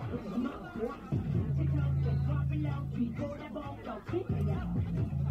Chỉ cần một qua chỉ cần một qua với nhau thì cô đã bông đầu kiếp này